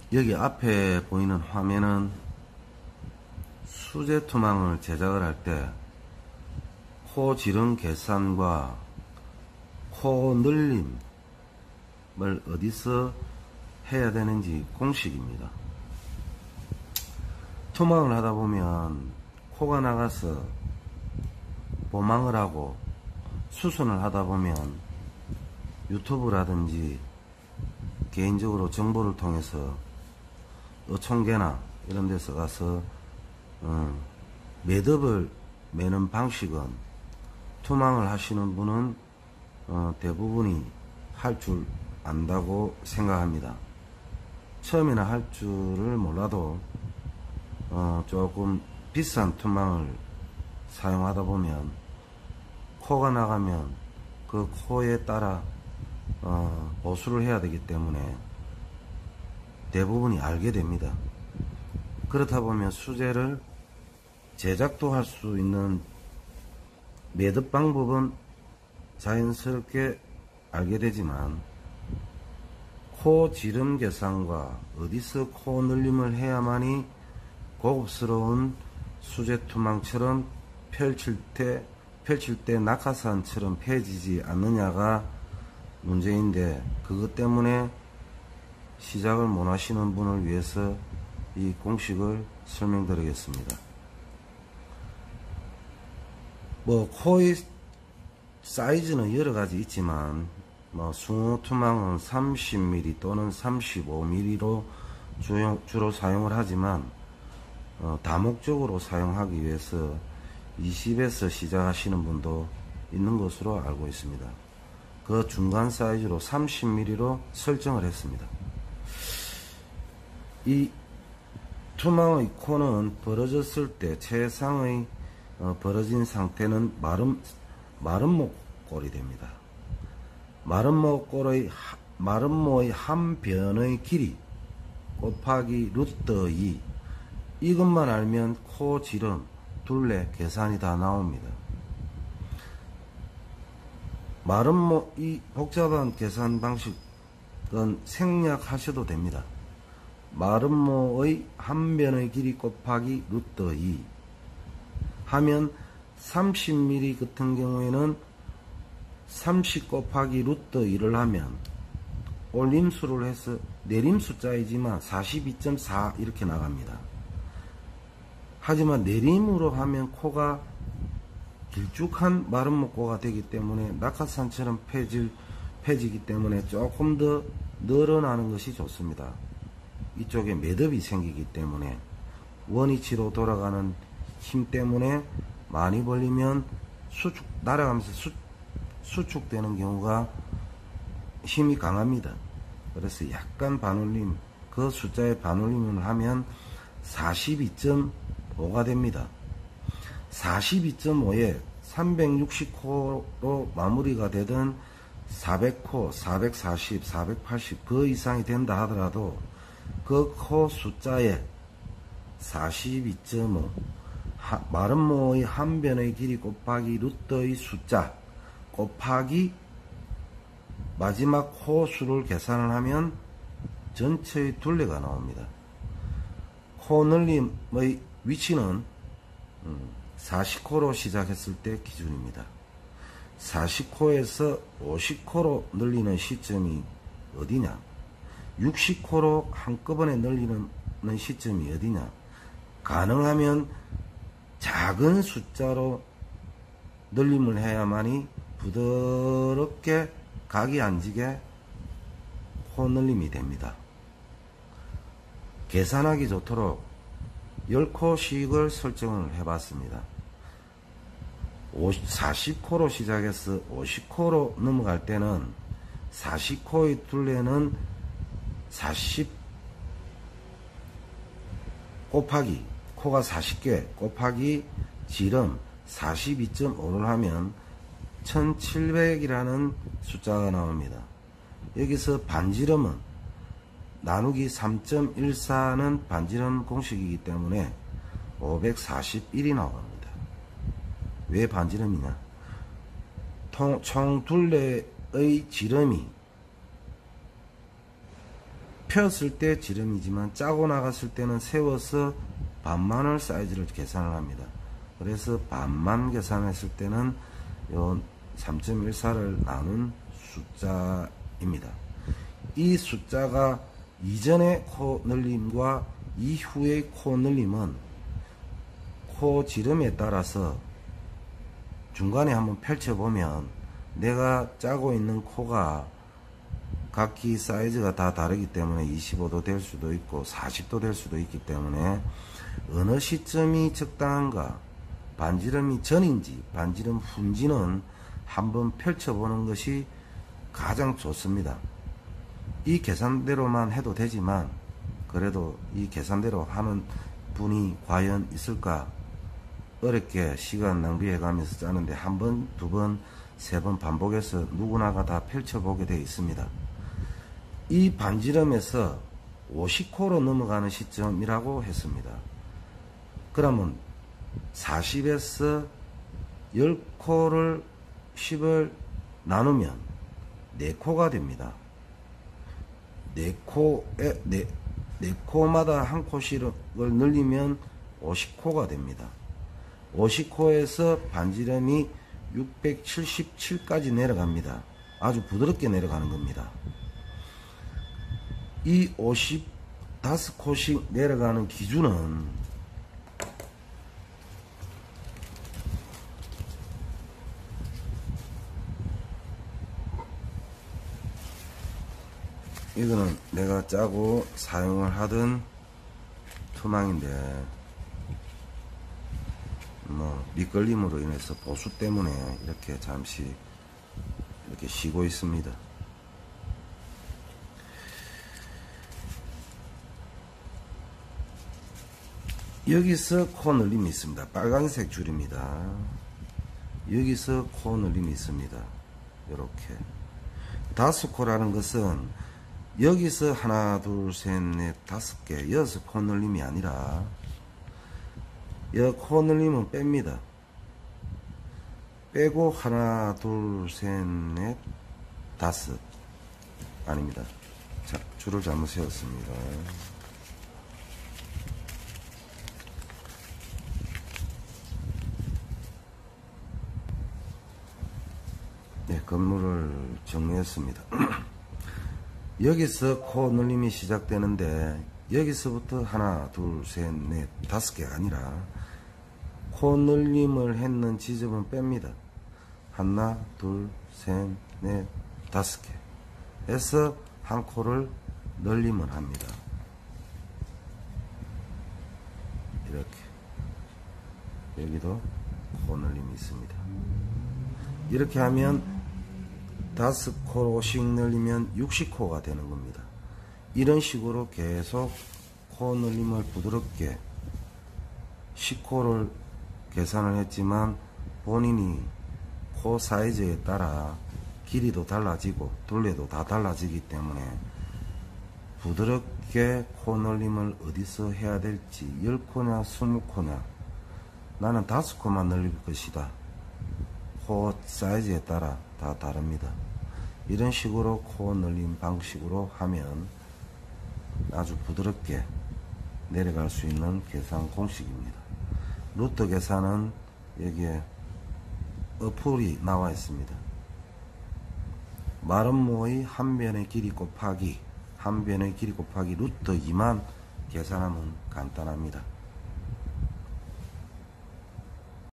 여기 앞에 보이는 화면은 수제 투망을 제작을 할 때 코 지름 계산과 코 늘림을 어디서 해야 되는지 공식입니다. 투망을 하다 보면 코가 나가서 보망을 하고 수선을 하다 보면 유튜브라든지 개인적으로 정보를 통해서 어촌계나 이런 데서 가서 매듭을 매는 방식은 투망을 하시는 분은 대부분이 할 줄 안다고 생각합니다. 처음에는 할 줄을 몰라도 조금 비싼 투망을 사용하다 보면 코가 나가면 그 코에 따라 보수를 해야 되기 때문에 대부분이 알게 됩니다. 그렇다 보면 수제를 제작도 할 수 있는 매듭 방법은 자연스럽게 알게 되지만 코 지름 계산과 어디서 코 늘림을 해야만이 고급스러운 수제 투망처럼 펼칠 때 낙하산처럼 펴지지 않느냐가 문제인데, 그것 때문에 시작을 못 하시는 분을 위해서 이 공식을 설명드리겠습니다. 코의 사이즈는 여러 가지 있지만 숭어 투망은 30mm 또는 35mm로 주로 사용을 하지만 다목적으로 사용하기 위해서 20에서 시작하시는 분도 있는 것으로 알고 있습니다. 그 중간 사이즈로 30mm로 설정을 했습니다. 이 투망의 코는 벌어졌을 때 최상의 벌어진 상태는 마른 목골이 됩니다. 마른 모의 한 변의 길이 곱하기 루트 2, 이것만 알면 코 지름, 둘레 계산이 다 나옵니다. 이 복잡한 계산 방식은 생략하셔도 됩니다. 마른 모의 한 변의 길이 곱하기 루트 2 하면 30mm 같은 경우에는 30 곱하기 루트 2를 하면 올림수를 해서 내림 숫자이지만 42.4 이렇게 나갑니다. 하지만 내림으로 하면 코가 길쭉한 마른 목코가 되기 때문에 낙하산처럼 펴지기 때문에 조금 더 늘어나는 것이 좋습니다. 이쪽에 매듭이 생기기 때문에 원위치로 돌아가는 힘 때문에 많이 벌리면 날아가면서 수축되는 경우가 힘이 강합니다. 그래서 약간 반올림, 그 숫자에 반올림을 하면 42.5가 됩니다. 42.5에 360코로 마무리가 되든 400코, 440, 480 그 이상이 된다 하더라도 그 코 숫자에 42.5 마른 모의 한 변의 길이 곱하기 루트의 숫자 곱하기 마지막 코 수를 계산을 하면 전체의 둘레가 나옵니다. 코 늘림의 위치는 40코로 시작했을 때 기준입니다. 40코에서 50코로 늘리는 시점이 어디냐, 60코로 한꺼번에 늘리는 시점이 어디냐, 가능하면 작은 숫자로 늘림을 해야만이 부드럽게 각이 안 지게 코 늘림이 됩니다. 계산하기 좋도록 10코씩을 설정을 해봤습니다. 40코로 시작해서 50코로 넘어갈 때는 40코의 둘레는 40 곱하기 코가 40개 곱하기 지름 42.5를 하면 1700이라는 숫자가 나옵니다. 여기서 반지름은 나누기 3.14는 반지름 공식이기 때문에 541이 나옵니다. 왜 반지름이냐? 총 둘레의 지름이 폈을 때 지름이지만 짜고 나갔을 때는 세워서 반만을 사이즈를 계산을 합니다. 그래서 반만 계산했을 때는 요 3.14를 나눈 숫자입니다. 이 숫자가 이전의 코 늘림과 이후의 코 늘림은 코 지름에 따라서 중간에 한번 펼쳐보면 내가 짜고 있는 코가 각기 사이즈가 다 다르기 때문에 25도 될 수도 있고 40도 될 수도 있기 때문에 어느 시점이 적당한가, 반지름이 전인지 반지름 후인지는 한번 펼쳐보는 것이 가장 좋습니다. 이 계산대로만 해도 되지만 그래도 이 계산대로 하는 분이 과연 있을까, 어렵게 시간 낭비해 가면서 짜는데 한 번, 두 번, 세 번 반복해서 누구나가 다 펼쳐보게 되어 있습니다. 이 반지름에서 50코로 넘어가는 시점이라고 했습니다. 그러면 40에서 10코를 10을 나누면 4코가 됩니다. 4코마다 한 코씩을 늘리면 50코가 됩니다. 50코에서 반지름이 677까지 내려갑니다. 아주 부드럽게 내려가는 겁니다. 이 55코씩 내려가는 기준은 이거는 내가 짜고 사용을 하던 투망인데 뭐 미끌림으로 인해서 보수 때문에 이렇게 잠시 이렇게 쉬고 있습니다. 여기서 코 늘림이 있습니다. 빨간색 줄입니다. 여기서 코 늘림이 있습니다. 이렇게 5코라는 것은 여기서 하나, 둘, 셋, 넷, 5개, 6코 늘림이 아니라 이 코 늘림은 뺍니다. 빼고 하나, 둘, 셋, 넷, 5 아닙니다. 자, 줄을 잘못 세웠습니다. 네, 건물을 정리했습니다. 여기서 코 늘림이 시작되는데 여기서부터 하나, 둘, 셋, 넷, 5개가 아니라 코 늘림을 했는 지점은 뺍니다. 하나, 둘, 셋, 넷, 5개 해서 한 코를 늘림을 합니다. 이렇게 여기도 코 늘림이 있습니다. 이렇게 하면 5코씩 늘리면 60코가 되는 겁니다. 이런 식으로 계속 코 늘림을 부드럽게 10코를 계산을 했지만 본인이 코 사이즈에 따라 길이도 달라지고 둘레도 다 달라지기 때문에 부드럽게 코 늘림을 어디서 해야 될지 10코냐 20코냐 나는 5코만 늘릴 것이다. 코 사이즈에 따라 다 다릅니다. 이런 식으로 코 늘림 방식으로 하면 아주 부드럽게 내려갈 수 있는 계산 공식입니다. 루트 계산은 여기에 어플이 나와 있습니다. 마름모의 한 변의 길이 곱하기 루트 2만 계산하면 간단합니다.